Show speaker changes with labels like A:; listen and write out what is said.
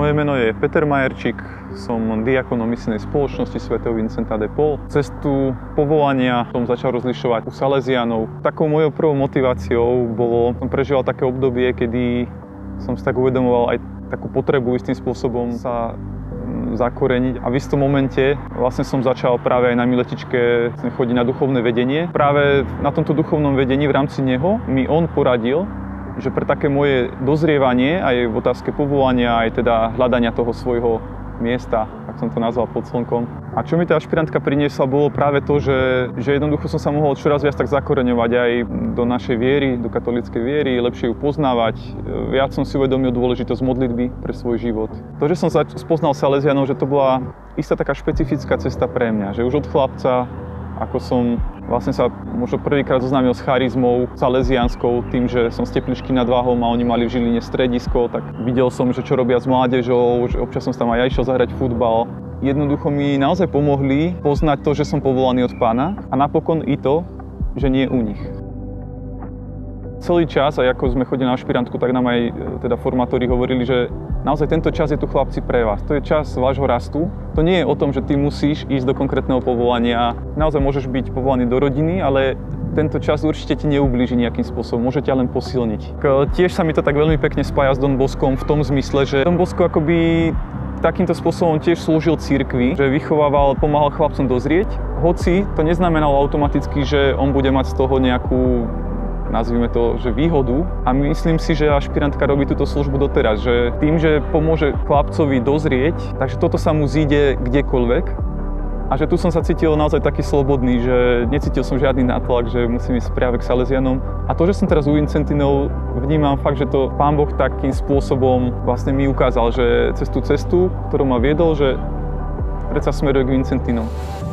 A: Moje meno je Peter Majerčík, som diakonom misijnej spoločnosti svätého Vincenta de Paul. Cestu povolania som začal rozlišovať u Salesiánov. Takou mojou prvou motiváciou som prežíval také obdobie, kedy som si tak uvedomoval aj takú potrebu istým spôsobom sa zakoreniť. A v istom momente vlastne som začal práve aj na Miletičke chodiť na duchovné vedenie. Práve na tomto duchovnom vedení v rámci neho mi on poradil, že pre také moje dozrievanie aj v otázke povolania, aj teda hľadania toho svojho miesta, ak som to nazval, pod slnkom. A čo mi tá špirantka priniesla, bolo práve to, že jednoducho som sa mohol čoraz viac tak zakoreňovať aj do našej viery, do katolíckej viery, lepšie ju poznávať. Viac som si uvedomil dôležitosť modlitby pre svoj život. To, že som spoznal Salesiánov, že to bola istá taká špecifická cesta pre mňa, že už od chlapca, ako som vlastne sa možno prvýkrát zoznámil s charizmou salesianskou, tým, že som z Tepličky nad Váhom a oni mali v Žiline stredisko, tak videl som, že čo robia s mládežou, že občas som tam aj ja išiel zahrať futbal. Jednoducho mi naozaj pomohli poznať to, že som povolaný od Pána a napokon i to, že nie u nich. Celý čas, aj ako sme chodili na špirantku, tak nám aj teda formátori hovorili, že naozaj tento čas je tu, chlapci, pre vás. To je čas vášho rastu. To nie je o tom, že ty musíš ísť do konkrétneho povolania. Naozaj môžeš byť povolaný do rodiny, ale tento čas určite ti neublíži nejakým spôsobom. Môže ťa len posilniť. Tiež sa mi to tak veľmi pekne spája s Don Boskom v tom zmysle, že Don Bosco akoby takýmto spôsobom tiež slúžil cirkvi, že vychovával, pomáhal chlapcom dozrieť. Hoci to neznamenalo automaticky, že on bude mať z toho nejakú, nazvime to, že výhodu. A myslím si, že špirantka robí túto službu doteraz, že tým, že pomôže chlapcovi dozrieť, takže toto sa mu zíde kdekoľvek. A že tu som sa cítil naozaj taký slobodný, že necítil som žiadny nátlak, že musím ísť práve k Salesianom. A to, že som teraz u Vincentinov, vnímam fakt, že to Pán Boh takým spôsobom vlastne mi ukázal, že cez tú cestu, ktorú ma viedol, že predsa smeruje k Vincentinom.